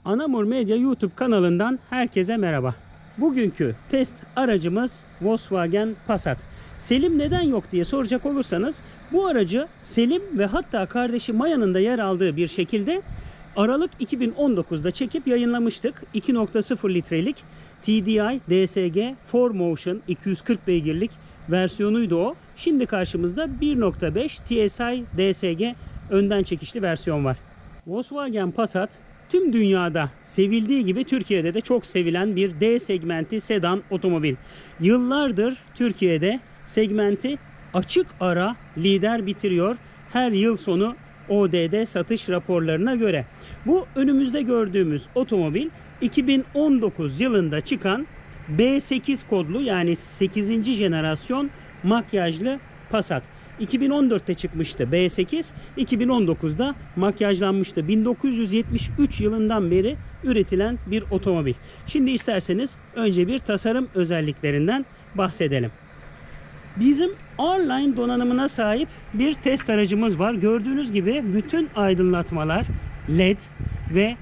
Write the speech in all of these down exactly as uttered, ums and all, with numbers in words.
Anamur Medya YouTube kanalından herkese merhaba. Bugünkü test aracımız Volkswagen Passat. Selim neden yok diye soracak olursanız, bu aracı Selim ve hatta kardeşi Maya'nın da yer aldığı bir şekilde Aralık iki bin on dokuz'da çekip yayınlamıştık. iki nokta sıfır litrelik T D I D S G four Motion iki yüz kırk beygirlik versiyonuydu o. Şimdi karşımızda bir nokta beş T S I D S G önden çekişli versiyon var. Volkswagen Passat tüm dünyada sevildiği gibi Türkiye'de de çok sevilen bir D segmenti sedan otomobil. Yıllardır Türkiye'de segmenti açık ara lider bitiriyor her yıl sonu O D D satış raporlarına göre. Bu önümüzde gördüğümüz otomobil iki bin on dokuz yılında çıkan B sekiz kodlu, yani sekizinci jenerasyon makyajlı Passat. iki bin on dört'te çıkmıştı B sekiz, iki bin on dokuz'da makyajlanmıştı. bin dokuz yüz yetmiş üç yılından beri üretilen bir otomobil. Şimdi isterseniz önce bir tasarım özelliklerinden bahsedelim. Bizim R-Line donanımına sahip bir test aracımız var. Gördüğünüz gibi bütün aydınlatmalar L E D ve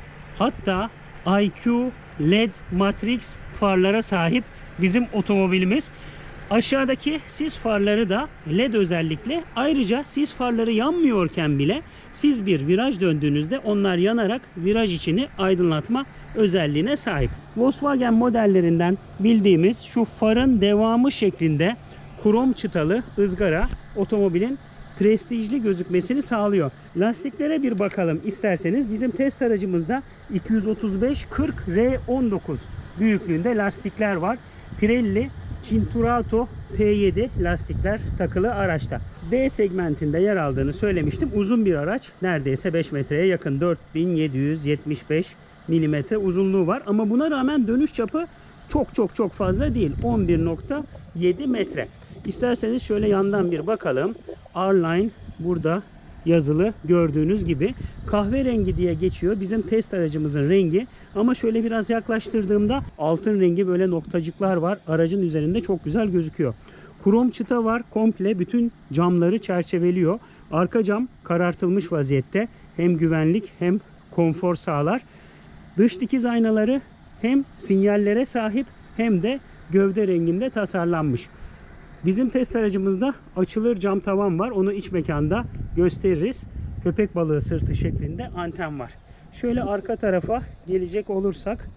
hatta I Q L E D Matrix farlara sahip bizim otomobilimiz. Aşağıdaki sis farları da L E D özellikle. Ayrıca sis farları yanmıyorken bile siz bir viraj döndüğünüzde onlar yanarak viraj içini aydınlatma özelliğine sahip. Volkswagen modellerinden bildiğimiz şu farın devamı şeklinde krom çıtalı ızgara otomobilin prestijli gözükmesini sağlıyor. Lastiklere bir bakalım isterseniz. Bizim test aracımızda iki yüz otuz beş kırk R on dokuz büyüklüğünde lastikler var. Pirelli Cinturato P yedi lastikler takılı araçta. D segmentinde yer aldığını söylemiştim. Uzun bir araç. Neredeyse beş metreye yakın. dört bin yedi yüz yetmiş beş milimetre uzunluğu var. Ama buna rağmen dönüş çapı çok çok çok fazla değil. on bir nokta yedi metre. İsterseniz şöyle yandan bir bakalım. R-Line burada yazılı, gördüğünüz gibi. Kahverengi diye geçiyor bizim test aracımızın rengi. Ama şöyle biraz yaklaştırdığımda altın rengi böyle noktacıklar var. Aracın üzerinde çok güzel gözüküyor. Krom çıta var. Komple bütün camları çerçeveliyor. Arka cam karartılmış vaziyette. Hem güvenlik hem konfor sağlar. Dış dikiz aynaları hem sinyallere sahip hem de gövde renginde tasarlanmış. Bizim test aracımızda açılır cam tavan var. Onu iç mekanda gösteririz. Köpek balığı sırtı şeklinde anten var. Şöyle arka tarafa gelecek olursak,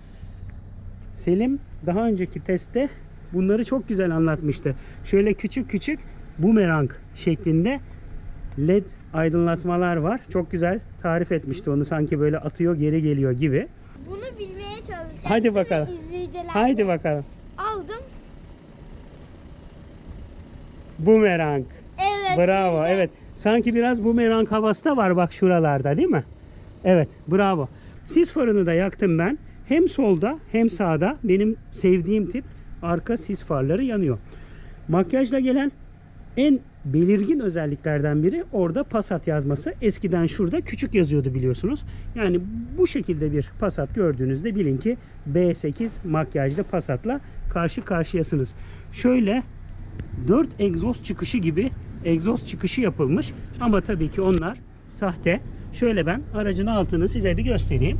Selim daha önceki testte bunları çok güzel anlatmıştı. Şöyle küçük küçük bumerang şeklinde L E D aydınlatmalar var. Çok güzel tarif etmişti onu, sanki böyle atıyor geri geliyor gibi. Bunu bilmeye çalışacağım. Hadi bakalım. Haydi bakalım. Aldım. Bumerang. Evet. Bravo. Evet. Evet. Sanki biraz bumerang havası da var bak şuralarda, değil mi? Evet. Bravo. Sis farını da yaktım ben. Hem solda hem sağda benim sevdiğim tip arka sis farları yanıyor. Makyajla gelen en belirgin özelliklerden biri orada Passat yazması. Eskiden şurada küçük yazıyordu biliyorsunuz. Yani bu şekilde bir Passat gördüğünüzde bilin ki B sekiz makyajlı Passat'la karşı karşıyasınız. Şöyle dört egzoz çıkışı gibi egzoz çıkışı yapılmış. Ama tabii ki onlar sahte. Şöyle ben aracın altını size bir göstereyim.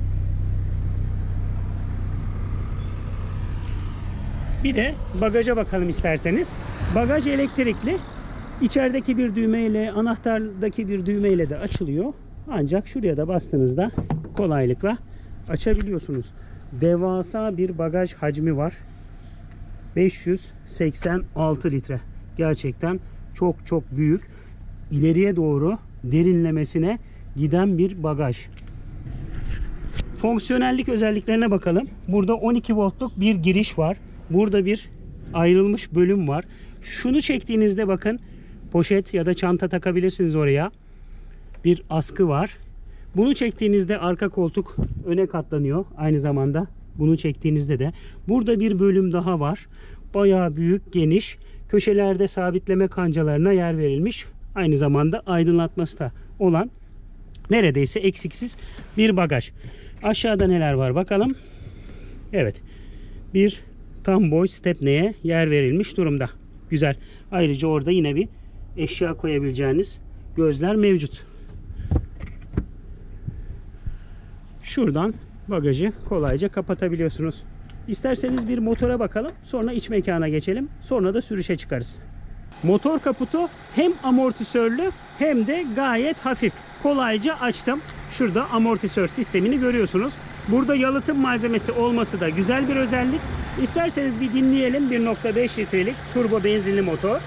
Bir de bagaja bakalım isterseniz. Bagaj elektrikli. İçerideki bir düğmeyle, anahtardaki bir düğmeyle de açılıyor. Ancak şuraya da bastığınızda kolaylıkla açabiliyorsunuz. Devasa bir bagaj hacmi var. beş yüz seksen altı litre. Gerçekten çok çok büyük. İleriye doğru derinlemesine giden bir bagaj. Fonksiyonellik özelliklerine bakalım. Burada on iki voltluk bir giriş var. Burada bir ayrılmış bölüm var. Şunu çektiğinizde bakın, poşet ya da çanta takabilirsiniz oraya. Bir askı var. Bunu çektiğinizde arka koltuk öne katlanıyor. Aynı zamanda bunu çektiğinizde de burada bir bölüm daha var. Bayağı büyük, geniş. Köşelerde sabitleme kancalarına yer verilmiş. Aynı zamanda aydınlatması da olan neredeyse eksiksiz bir bagaj. Aşağıda neler var bakalım. Evet. Bir tam boy stepneye yer verilmiş durumda. Güzel. Ayrıca orada yine bir eşya koyabileceğiniz gözler mevcut. şuradan bagajı kolayca kapatabiliyorsunuz. İsterseniz bir motora bakalım. Sonra iç mekana geçelim. Sonra da sürüşe çıkarız. Motor kaputu hem amortisörlü hem de gayet hafif. Kolayca açtım. Şurada amortisör sistemini görüyorsunuz. Burada yalıtım malzemesi olması da güzel bir özellik. İsterseniz bir dinleyelim. bir nokta beş litrelik turbo benzinli motor.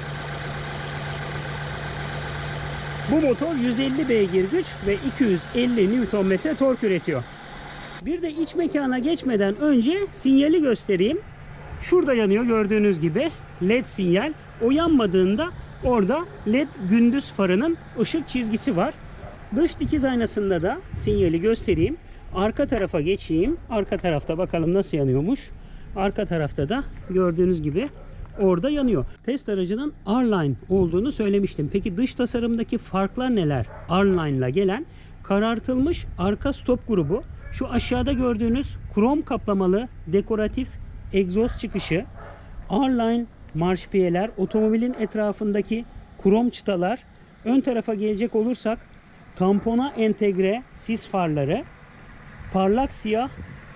Bu motor yüz elli beygir güç ve iki yüz elli newton metre tork üretiyor. Bir de iç mekana geçmeden önce sinyali göstereyim. Şurada yanıyor gördüğünüz gibi led sinyal. O yanmadığında orada led gündüz farının ışık çizgisi var. Dış dikiz aynasında da sinyali göstereyim. Arka tarafa geçeyim. Arka tarafta bakalım nasıl yanıyormuş. Arka tarafta da gördüğünüz gibi orada yanıyor. Test aracının R-Line olduğunu söylemiştim. Peki dış tasarımdaki farklar neler? R-Line ile gelen karartılmış arka stop grubu. Şu aşağıda gördüğünüz krom kaplamalı dekoratif egzoz çıkışı. R-Line marşpiyeler, otomobilin etrafındaki krom çıtalar. Ön tarafa gelecek olursak tampona entegre sis farları, parlak siyah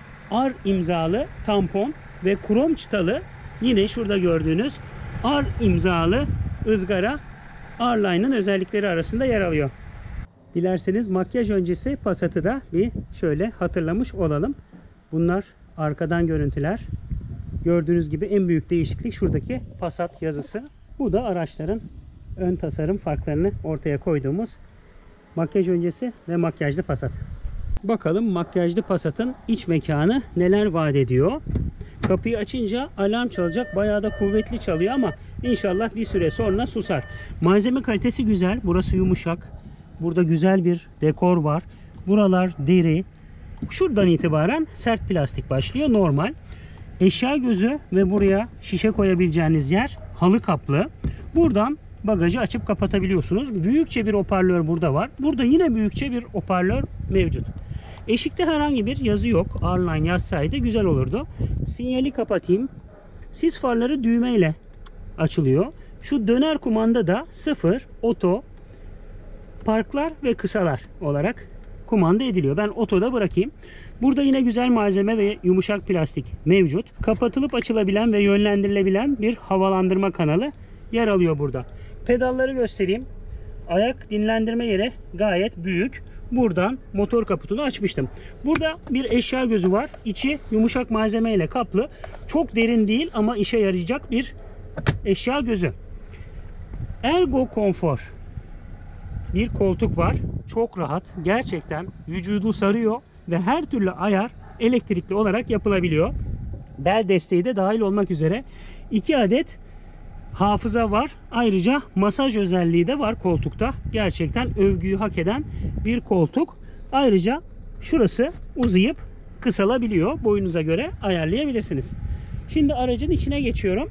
R imzalı tampon ve krom çıtalı yine şurada gördüğünüz R imzalı ızgara R-Line'ın özellikleri arasında yer alıyor. Dilerseniz makyaj öncesi Passat'ı da bir şöyle hatırlamış olalım. Bunlar arkadan görüntüler. Gördüğünüz gibi en büyük değişiklik şuradaki Passat yazısı. Bu da araçların ön tasarım farklarını ortaya koyduğumuz makyaj öncesi ve makyajlı Passat. Bakalım makyajlı Passat'ın iç mekanı neler vaat ediyor. Kapıyı açınca alarm çalacak. Bayağı da kuvvetli çalıyor ama inşallah bir süre sonra susar. Malzeme kalitesi güzel. Burası yumuşak. Burada güzel bir dekor var. Buralar deri. Şuradan itibaren sert plastik başlıyor. Normal. Eşya gözü ve buraya şişe koyabileceğiniz yer halı kaplı. Buradan bagajı açıp kapatabiliyorsunuz. Büyükçe bir hoparlör burada var. Burada yine büyükçe bir hoparlör mevcut. Eşikte herhangi bir yazı yok. R-Line yazsaydı güzel olurdu. Sinyali kapatayım. Sis farları düğmeyle açılıyor. Şu döner kumanda da sıfır, oto, parklar ve kısalar olarak kumanda ediliyor. Ben otoda bırakayım. Burada yine güzel malzeme ve yumuşak plastik mevcut. Kapatılıp açılabilen ve yönlendirilebilen bir havalandırma kanalı yer alıyor burada. Pedalları göstereyim. Ayak dinlendirme yeri gayet büyük. Buradan motor kaputunu açmıştım. Burada bir eşya gözü var. İçi yumuşak malzeme ile kaplı. Çok derin değil ama işe yarayacak bir eşya gözü. Ergo Konfor bir koltuk var. Çok rahat. Gerçekten vücudu sarıyor ve her türlü ayar elektrikli olarak yapılabiliyor. Bel desteği de dahil olmak üzere iki adet hafıza var. Ayrıca masaj özelliği de var koltukta. Gerçekten övgüyü hak eden bir koltuk. Ayrıca şurası uzayıp kısalabiliyor. Boyunuza göre ayarlayabilirsiniz. Şimdi aracın içine geçiyorum.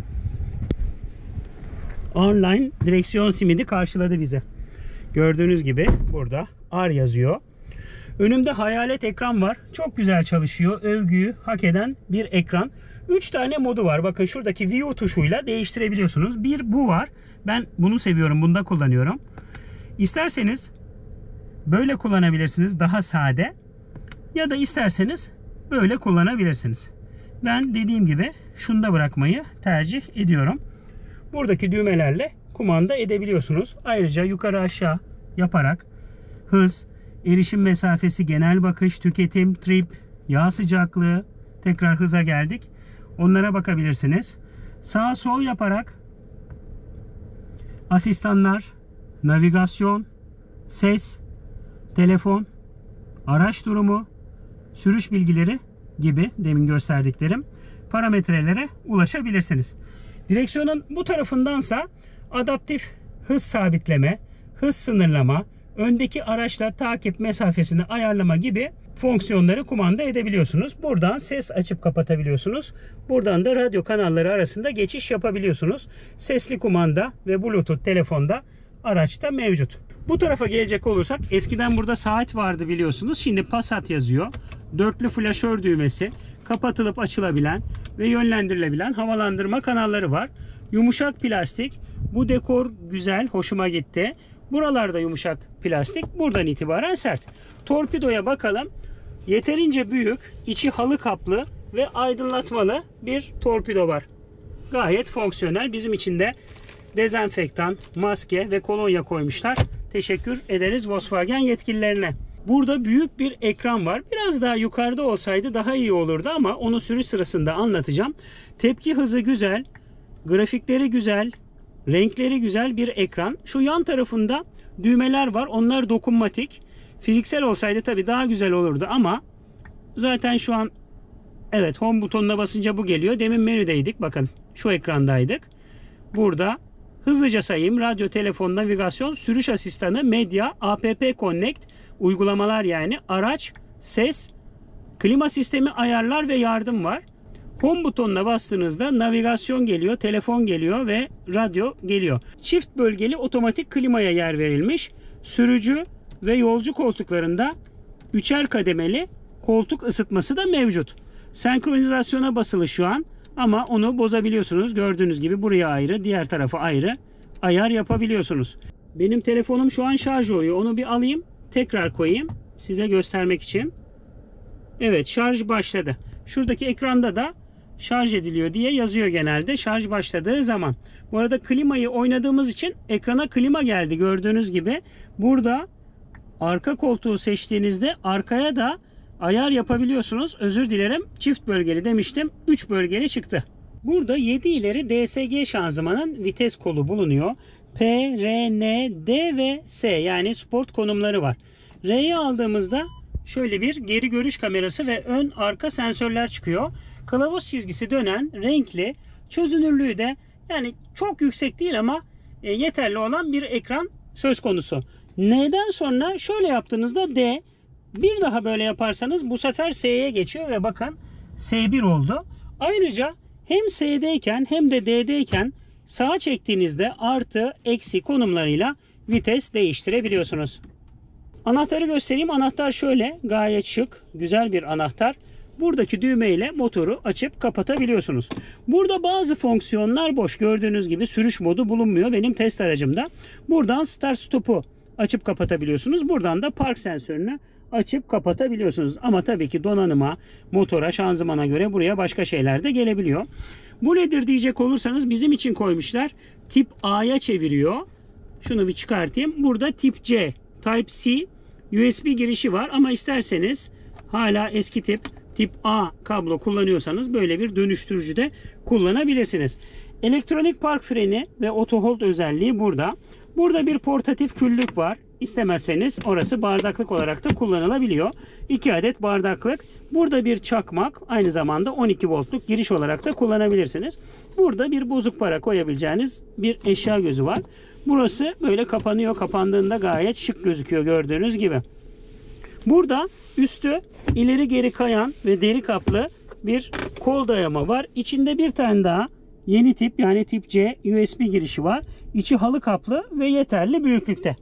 R-Line direksiyon simidi karşıladı bize. Gördüğünüz gibi burada R yazıyor. Önümde hayalet ekran var. Çok güzel çalışıyor. Övgüyü hak eden bir ekran. üç tane modu var. Bakın şuradaki View tuşuyla değiştirebiliyorsunuz. Bir bu var. Ben bunu seviyorum. Bunda kullanıyorum. İsterseniz böyle kullanabilirsiniz. Daha sade. Ya da isterseniz böyle kullanabilirsiniz. Ben dediğim gibi şunda bırakmayı tercih ediyorum. Buradaki düğmelerle kumanda edebiliyorsunuz. Ayrıca yukarı aşağı yaparak hız, erişim mesafesi, genel bakış, tüketim, trip, yağ sıcaklığı, tekrar hıza geldik. Onlara bakabilirsiniz. Sağ sol yaparak asistanlar, navigasyon, ses, telefon, araç durumu, sürüş bilgileri gibi demin gösterdiklerim parametrelere ulaşabilirsiniz. Direksiyonun bu tarafındansa adaptif hız sabitleme, hız sınırlama, öndeki araçla takip mesafesini ayarlama gibi fonksiyonları kumanda edebiliyorsunuz. Buradan ses açıp kapatabiliyorsunuz. Buradan da radyo kanalları arasında geçiş yapabiliyorsunuz. Sesli kumanda ve Bluetooth telefonda araçta mevcut. Bu tarafa gelecek olursak eskiden burada saat vardı biliyorsunuz. Şimdi Passat yazıyor. Dörtlü flaşör düğmesi, kapatılıp açılabilen ve yönlendirilebilen havalandırma kanalları var. Yumuşak plastik. Bu dekor güzel, hoşuma gitti. Buralarda yumuşak plastik. Buradan itibaren sert. Torpidoya bakalım. Yeterince büyük, içi halı kaplı ve aydınlatmalı bir torpido var. Gayet fonksiyonel. Bizim için de dezenfektan, maske ve kolonya koymuşlar. Teşekkür ederiz Volkswagen yetkililerine. Burada büyük bir ekran var. Biraz daha yukarıda olsaydı daha iyi olurdu ama onu sürüş sırasında anlatacağım. Tepki hızı güzel, grafikleri güzel, renkleri güzel bir ekran. Şu yan tarafında düğmeler var. Onlar dokunmatik. Fiziksel olsaydı tabii daha güzel olurdu ama zaten şu an evet home butonuna basınca bu geliyor. Demin menüdeydik. Bakın şu ekrandaydık. Burada hızlıca sayayım. Radyo, telefon, navigasyon, sürüş asistanı, medya, app connect, uygulamalar yani, araç, ses, klima sistemi, ayarlar ve yardım var. Home butonuna bastığınızda navigasyon geliyor, telefon geliyor ve radyo geliyor. Çift bölgeli otomatik klimaya yer verilmiş. Sürücü ve yolcu koltuklarında üçer kademeli koltuk ısıtması da mevcut. Senkronizasyona basılı şu an ama onu bozabiliyorsunuz. Gördüğünüz gibi buraya ayrı, diğer tarafa ayrı ayar yapabiliyorsunuz. Benim telefonum şu an şarj oluyor. Onu bir alayım, tekrar koyayım size göstermek için. Evet, şarj başladı. Şuradaki ekranda da şarj ediliyor diye yazıyor genelde şarj başladığı zaman. Bu arada klimayı oynadığımız için ekrana klima geldi gördüğünüz gibi. Burada arka koltuğu seçtiğinizde arkaya da ayar yapabiliyorsunuz. Özür dilerim, çift bölgeli demiştim. üç bölgeli çıktı. Burada yedi ileri D S G şanzımanın vites kolu bulunuyor. P, R, N, D ve S yani sport konumları var. R'yi aldığımızda şöyle bir geri görüş kamerası ve ön arka sensörler çıkıyor. Kılavuz çizgisi dönen, renkli, çözünürlüğü de yani çok yüksek değil ama yeterli olan bir ekran söz konusu. N'den sonra şöyle yaptığınızda D, bir daha böyle yaparsanız bu sefer S'ye geçiyor ve bakın S bir oldu. Ayrıca hem S'deyken hem de D'deyken sağa çektiğinizde artı eksi konumlarıyla vites değiştirebiliyorsunuz. Anahtarı göstereyim. Anahtar şöyle, gayet şık, güzel bir anahtar. Buradaki düğme ile motoru açıp kapatabiliyorsunuz. Burada bazı fonksiyonlar boş. Gördüğünüz gibi sürüş modu bulunmuyor benim test aracımda. Buradan start stop'u açıp kapatabiliyorsunuz. Buradan da park sensörünü açıp kapatabiliyorsunuz. Ama tabii ki donanıma, motora, şanzımana göre buraya başka şeyler de gelebiliyor. Bu nedir diyecek olursanız bizim için koymuşlar. Tip A'ya çeviriyor. Şunu bir çıkartayım. Burada tip C, Type-C U S B girişi var ama isterseniz hala eski tip tip A kablo kullanıyorsanız böyle bir dönüştürücü de kullanabilirsiniz. Elektronik park freni ve auto hold özelliği burada. Burada bir portatif küllük var. İstemezseniz orası bardaklık olarak da kullanılabiliyor. iki adet bardaklık. Burada bir çakmak, aynı zamanda on iki voltluk giriş olarak da kullanabilirsiniz. Burada bir bozuk para koyabileceğiniz bir eşya gözü var. Burası böyle kapanıyor. Kapandığında gayet şık gözüküyor gördüğünüz gibi. Burada üstü ileri geri kayan ve deri kaplı bir kol dayama var. İçinde bir tane daha yeni tip yani tip C U S B girişi var. İçi halı kaplı ve yeterli büyüklükte.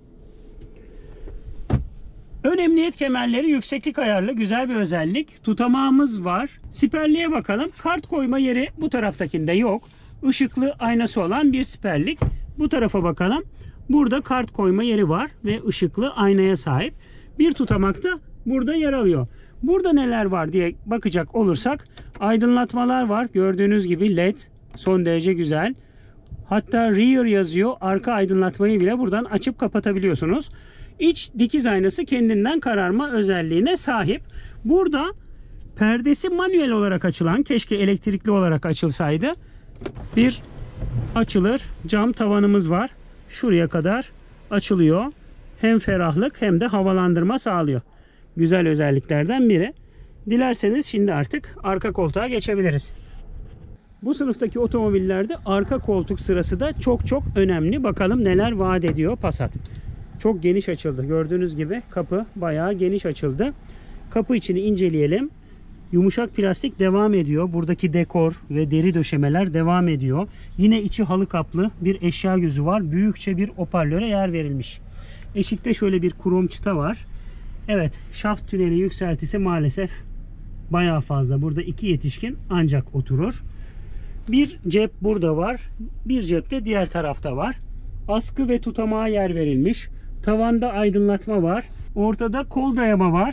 Ön emniyet kemerleri yükseklik ayarlı, güzel bir özellik. Tutamağımız var. Siperliğe bakalım. Kart koyma yeri bu taraftakinde yok. Işıklı aynası olan bir siperlik. Bu tarafa bakalım. Burada kart koyma yeri var ve ışıklı aynaya sahip. Bir tutamak da burada yer alıyor. Burada neler var diye bakacak olursak aydınlatmalar var. Gördüğünüz gibi L E D son derece güzel. Hatta rear yazıyor. Arka aydınlatmayı bile buradan açıp kapatabiliyorsunuz. İç dikiz aynası kendinden kararma özelliğine sahip. Burada perdesi manuel olarak açılan, keşke elektrikli olarak açılsaydı, bir açılır cam tavanımız var. Şuraya kadar açılıyor. Hem ferahlık hem de havalandırma sağlıyor. Güzel özelliklerden biri. Dilerseniz şimdi artık arka koltuğa geçebiliriz. Bu sınıftaki otomobillerde arka koltuk sırası da çok çok önemli. Bakalım neler vaat ediyor Passat. Çok geniş açıldı. Gördüğünüz gibi kapı bayağı geniş açıldı. Kapı içini inceleyelim. Yumuşak plastik devam ediyor. Buradaki dekor ve deri döşemeler devam ediyor. Yine içi halı kaplı bir eşya gözü var. Büyükçe bir hoparlöre yer verilmiş. Eşikte şöyle bir krom çıta var. Evet, şaft tüneli yükseltisi maalesef bayağı fazla. Burada iki yetişkin ancak oturur. Bir cep burada var. Bir cep de diğer tarafta var. Askı ve tutamağa yer verilmiş. Tavanda aydınlatma var. Ortada kol dayama var.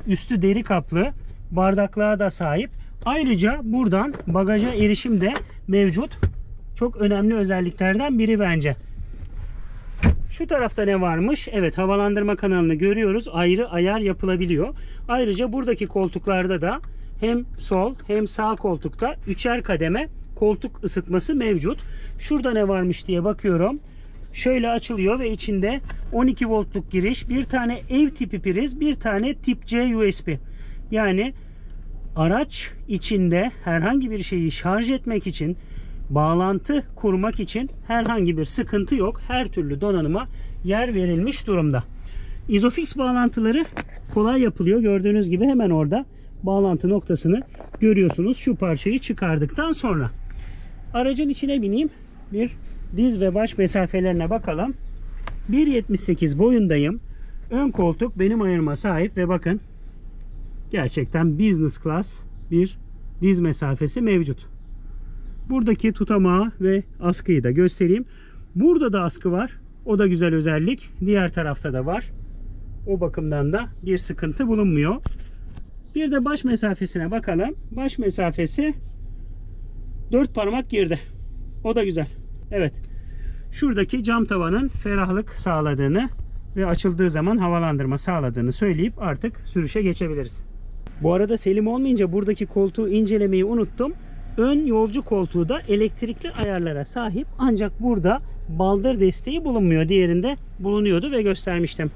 Üstü deri kaplı. Bardaklığa da sahip. Ayrıca buradan bagaja erişim de mevcut. Çok önemli özelliklerden biri bence. Şu tarafta ne varmış? Evet, havalandırma kanalını görüyoruz. Ayrı ayar yapılabiliyor. Ayrıca buradaki koltuklarda da hem sol hem sağ koltukta üçer kademe koltuk ısıtması mevcut. Şurada ne varmış diye bakıyorum. Şöyle açılıyor ve içinde on iki voltluk giriş, bir tane ev tipi priz, bir tane tip C U S B. Yani araç içinde herhangi bir şeyi şarj etmek için, bağlantı kurmak için herhangi bir sıkıntı yok. Her türlü donanıma yer verilmiş durumda. Isofix bağlantıları kolay yapılıyor. Gördüğünüz gibi hemen orada bağlantı noktasını görüyorsunuz. Şu parçayı çıkardıktan sonra aracın içine bineyim. Bir diz ve baş mesafelerine bakalım. bir yetmiş sekiz boyundayım. Ön koltuk benim ayarıma sahip ve bakın gerçekten business class bir diz mesafesi mevcut. Buradaki tutamağı ve askıyı da göstereyim. Burada da askı var. O da güzel özellik. Diğer tarafta da var. O bakımdan da bir sıkıntı bulunmuyor. Bir de baş mesafesine bakalım. Baş mesafesi dört parmak girdi. O da güzel. Evet. Şuradaki cam tavanın ferahlık sağladığını ve açıldığı zaman havalandırma sağladığını söyleyip artık sürüşe geçebiliriz. Bu arada Selim olmayınca buradaki koltuğu incelemeyi unuttum. Ön yolcu koltuğu da elektrikli ayarlara sahip, ancak burada baldır desteği bulunmuyor. Diğerinde bulunuyordu ve göstermiştim.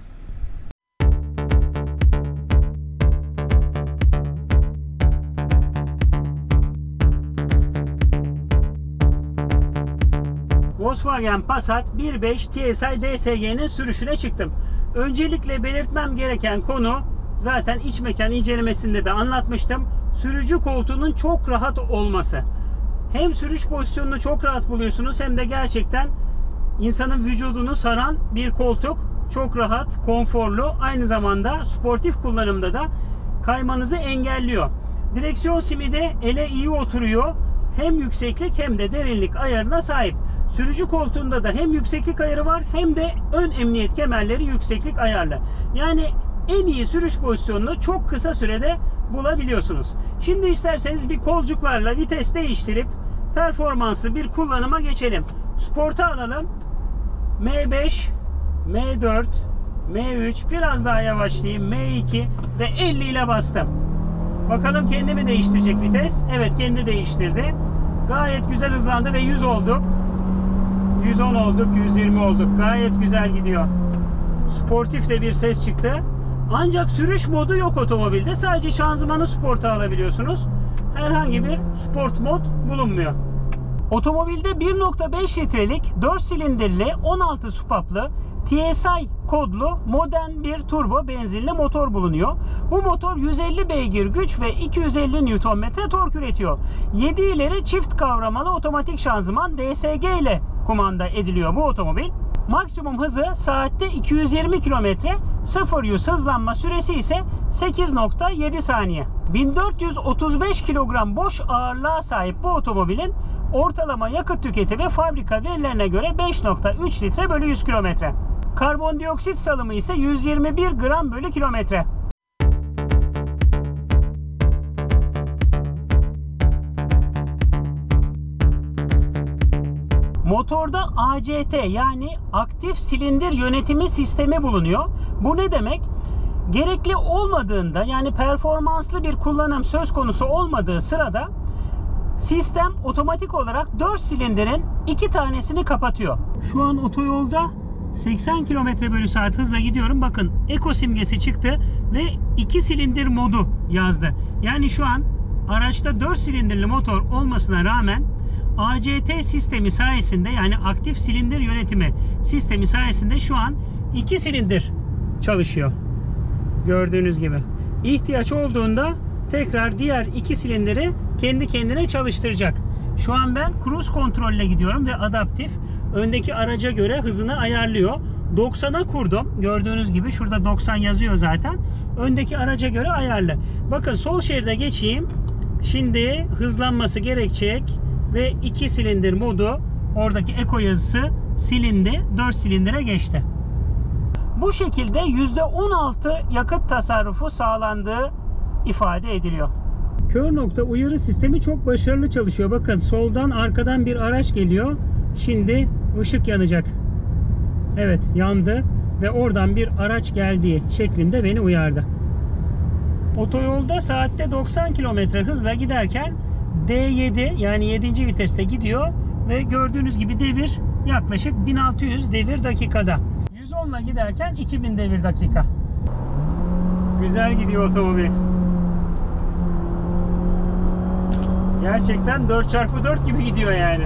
Volkswagen Passat bir nokta beş T S I D S G'nin sürüşüne çıktım. Öncelikle belirtmem gereken konu, zaten iç mekan incelemesinde de anlatmıştım. Sürücü koltuğunun çok rahat olması. Hem sürüş pozisyonunu çok rahat buluyorsunuz, hem de gerçekten insanın vücudunu saran bir koltuk. Çok rahat, konforlu. Aynı zamanda sportif kullanımda da kaymanızı engelliyor. Direksiyon simi de ele iyi oturuyor. Hem yükseklik hem de derinlik ayarına sahip. Sürücü koltuğunda da hem yükseklik ayarı var, hem de ön emniyet kemerleri yükseklik ayarlı. Yani en iyi sürüş pozisyonunu çok kısa sürede bulabiliyorsunuz. Şimdi isterseniz bir kolcuklarla vites değiştirip performanslı bir kullanıma geçelim. Sport'a alalım. M beş, M dört, M üç, biraz daha yavaşlayayım. M iki ve elli ile bastım. Bakalım kendi mi değiştirecek vites? Evet, kendi değiştirdi. Gayet güzel hızlandı ve yüz olduk. yüz on olduk, yüz yirmi olduk. Gayet güzel gidiyor. Sportif de bir ses çıktı. Ancak sürüş modu yok otomobilde. Sadece şanzımanı sporta alabiliyorsunuz. Herhangi bir sport mod bulunmuyor. Otomobilde bir nokta beş litrelik dört silindirli on altı supaplı T S I kodlu modern bir turbo benzinli motor bulunuyor. Bu motor yüz elli beygir güç ve iki yüz elli Newton metre tork üretiyor. yedi ileri çift kavramalı otomatik şanzıman D S G ile kumanda ediliyor bu otomobil. Maksimum hızı saatte iki yüz yirmi kilometre, sıfır yüz hızlanma süresi ise sekiz nokta yedi saniye. bin dört yüz otuz beş kilogram boş ağırlığa sahip bu otomobilin ortalama yakıt tüketimi fabrika verilerine göre beş nokta üç litre bölü yüz kilometre. Karbondioksit salımı ise yüz yirmi bir gram bölü kilometre. Motorda A C T yani aktif silindir yönetimi sistemi bulunuyor. Bu ne demek? Gerekli olmadığında, yani performanslı bir kullanım söz konusu olmadığı sırada sistem otomatik olarak dört silindirin iki tanesini kapatıyor. Şu an otoyolda seksen kilometre bölü saat hızla gidiyorum. Bakın eko simgesi çıktı ve iki silindir modu yazdı. Yani şu an araçta dört silindirli motor olmasına rağmen A C T sistemi sayesinde, yani aktif silindir yönetimi sistemi sayesinde şu an iki silindir çalışıyor. Gördüğünüz gibi. İhtiyaç olduğunda tekrar diğer iki silindiri kendi kendine çalıştıracak. Şu an ben cruise kontrolle gidiyorum ve adaptif. Öndeki araca göre hızını ayarlıyor. doksana kurdum. Gördüğünüz gibi şurada doksan yazıyor zaten. Öndeki araca göre ayarlı. Bakın sol şeride geçeyim. Şimdi hızlanması gerekecek ve iki silindir modu, oradaki eko yazısı silindi. dört silindire geçti. Bu şekilde yüzde on altı yakıt tasarrufu sağlandığı ifade ediliyor. Kör nokta uyarı sistemi çok başarılı çalışıyor. Bakın soldan arkadan bir araç geliyor. Şimdi ışık yanacak. Evet, yandı ve oradan bir araç geldiği şeklinde beni uyardı. Otoyolda saatte doksan kilometre hızla giderken D yedi yani yedinci viteste gidiyor ve gördüğünüz gibi devir yaklaşık bin altı yüz devir dakikada. yüz on ile giderken iki bin devir dakika. Güzel gidiyor otomobil. Gerçekten dört çarpı dört gibi gidiyor yani.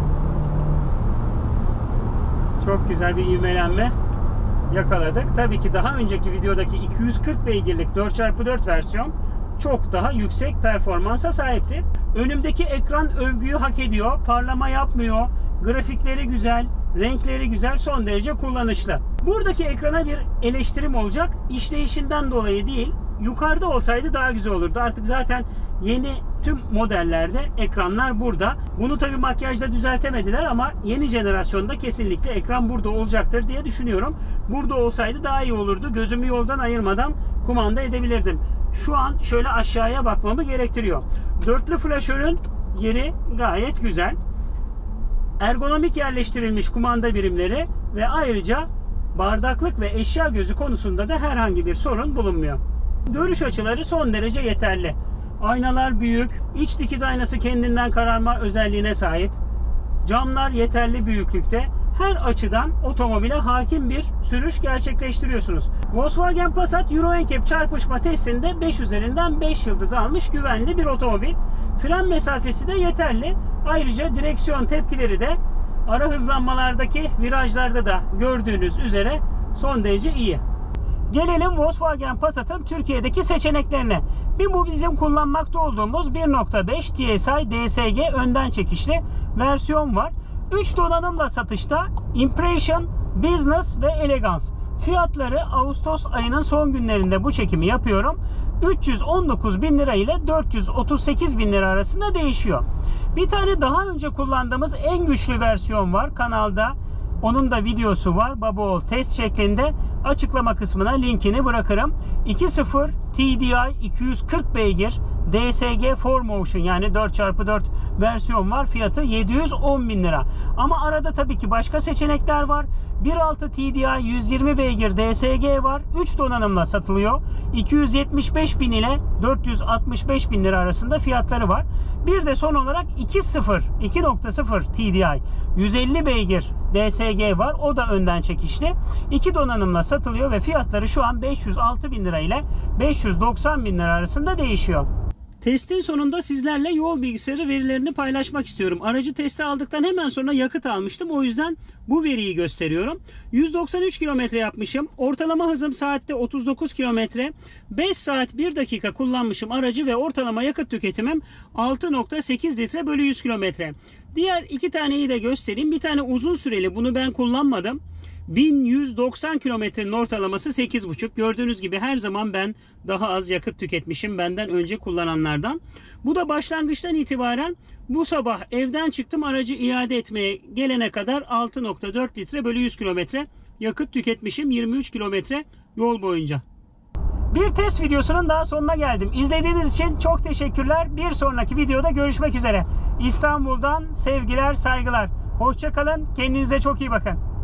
Çok güzel bir ivmelenme yakaladık. Tabii ki daha önceki videodaki iki yüz kırk beygirlik dört çarpı dört versiyon çok daha yüksek performansa sahipti. Önümdeki ekran övgüyü hak ediyor. Parlama yapmıyor. Grafikleri güzel. Renkleri güzel. Son derece kullanışlı. Buradaki ekrana bir eleştirim olacak. İşleyişinden dolayı değil. Yukarıda olsaydı daha güzel olurdu. Artık zaten yeni tüm modellerde ekranlar burada. Bunu tabii makyajda düzeltemediler ama yeni jenerasyonda kesinlikle ekran burada olacaktır diye düşünüyorum. Burada olsaydı daha iyi olurdu. Gözümü yoldan ayırmadan kumanda edebilirdim. Şu an şöyle aşağıya bakmamı gerektiriyor. Dörtlü flaşörün yeri gayet güzel. Ergonomik yerleştirilmiş kumanda birimleri ve ayrıca bardaklık ve eşya gözü konusunda da herhangi bir sorun bulunmuyor. Görüş açıları son derece yeterli. Aynalar büyük, iç dikiz aynası kendinden kararma özelliğine sahip. Camlar yeterli büyüklükte. Her açıdan otomobile hakim bir sürüş gerçekleştiriyorsunuz. Volkswagen Passat Euro N C A P çarpışma testinde beş üzerinden beş yıldız almış güvenli bir otomobil. Fren mesafesi de yeterli. Ayrıca direksiyon tepkileri de ara hızlanmalardaki virajlarda da gördüğünüz üzere son derece iyi. Gelelim Volkswagen Passat'ın Türkiye'deki seçeneklerine. Bir bu bizim kullanmakta olduğumuz bir nokta beş T S I D S G önden çekişli versiyon var. üç donanımla satışta Impression, Business ve Elegance. Fiyatları Ağustos ayının son günlerinde bu çekimi yapıyorum. üç yüz on dokuz bin lira ile dört yüz otuz sekiz bin lira arasında değişiyor. Bir tane daha önce kullandığımız en güçlü versiyon var kanalda. Onun da videosu var. Babaoğul test şeklinde. Açıklama kısmına linkini bırakırım. iki nokta sıfır T D I iki yüz kırk beygir D S G four motion yani dört çarpı dört versiyon var. Fiyatı yedi yüz on bin lira. Ama arada tabii ki başka seçenekler var. bir nokta altı T D I yüz yirmi beygir D S G var. üç donanımla satılıyor. iki yüz yetmiş beş bin ile dört yüz altmış beş bin lira arasında fiyatları var. Bir de son olarak iki nokta sıfır T D I yüz elli beygir D S G var. O da önden çekişli. iki donanımla satılıyor ve fiyatları şu an beş yüz altı bin lira ile beş yüz doksan bin lira arasında değişiyor. Testin sonunda sizlerle yol bilgisayarı verilerini paylaşmak istiyorum. Aracı teste aldıktan hemen sonra yakıt almıştım. O yüzden bu veriyi gösteriyorum. yüz doksan üç kilometre yapmışım. Ortalama hızım saatte otuz dokuz kilometre. beş saat bir dakika kullanmışım aracı ve ortalama yakıt tüketimim altı nokta sekiz litre bölü yüz kilometre. Diğer iki taneyi de göstereyim. Bir tane uzun süreli, bunu ben kullanmadım. bin yüz doksan kilometrenin ortalaması sekiz buçuk. Gördüğünüz gibi her zaman ben daha az yakıt tüketmişim benden önce kullananlardan. Bu da başlangıçtan itibaren bu sabah evden çıktım, aracı iade etmeye gelene kadar altı nokta dört litre bölü yüz kilometre yakıt tüketmişim yirmi üç kilometre yol boyunca. Bir test videosunun daha sonuna geldim. İzlediğiniz için çok teşekkürler. Bir sonraki videoda görüşmek üzere. İstanbul'dan sevgiler, saygılar. Hoşça kalın. Kendinize çok iyi bakın.